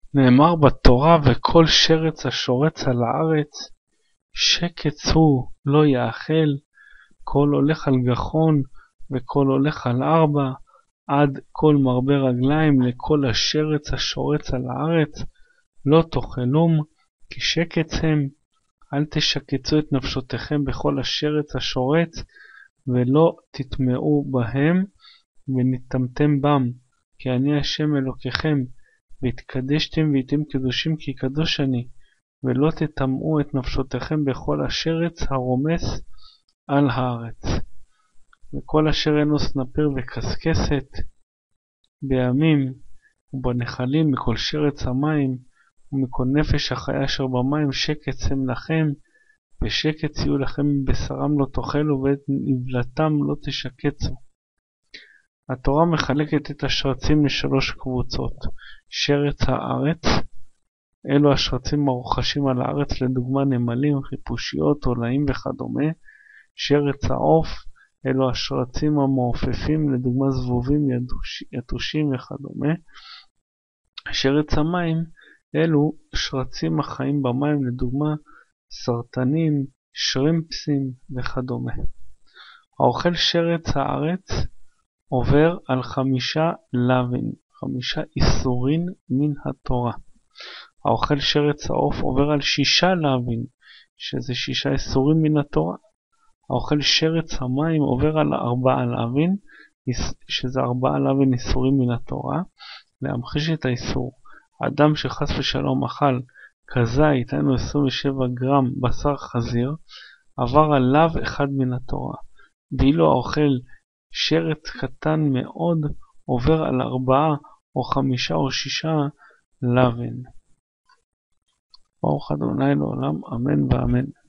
נאמר בתורה, וכל שרץ השורץ על הארץ, שקץ הוא לא יאכל, כל הולך על גחון וכל הולך על ארבע, עד כל מרבה רגליים לכל השרץ השורץ על הארץ, לא תאכלום, כי שקץ הם. אל תשקצו את נפשותיכם בכל השרץ השורץ, ולא תטמעו בהם, ונטמתם בם, כי אני השם אלוקיכם, והתקדשתם והייתם קדושים כי קדוש אני, ולא תטמאו את נפשותיכם בכל השרץ הרומס על הארץ. וכל אשר אינו סנפיר וקסקסת בימים ובנחלים מכל שרץ המים ומכל נפש החיה אשר במים, שקץ הם לכם, ושקץ יהיו לכם, מבשרם לא תאכלו ואת נבלתם לא תשקצו. התורה מחלקת את השרצים לשלוש קבוצות. שרץ הארץ, אלו השרצים הרוחשים על הארץ, לדוגמה נמלים, חיפושיות, תולעים וכדומה. שרץ העוף, אלו השרצים המעופפים, לדוגמה זבובים, יתושים וכדומה. שרץ המים, אלו שרצים החיים במים, לדוגמה סרטנים, שרימפסים וכדומה. האוכל שרץ הארץ עובר על 5 לוין, 5 איסורין מן התורה. האוכל שרץ העוף עובר על 6 לוין, שזה 6 איסורים מן התורה. האוכל שרץ המים עובר על 4 לוין, שזה 4 לוין איסורים מן התורה. להמחיש את האיסור, אדם שחס ושלום אכל כזית, היינו 27 גרם בשר חזיר, עבר על לאו אחד מן התורה. ואילו האוכל שרץ קטן מאוד עובר על 4 או 5 או 6 לוין. ברוך ה' לעולם, אמן ואמן.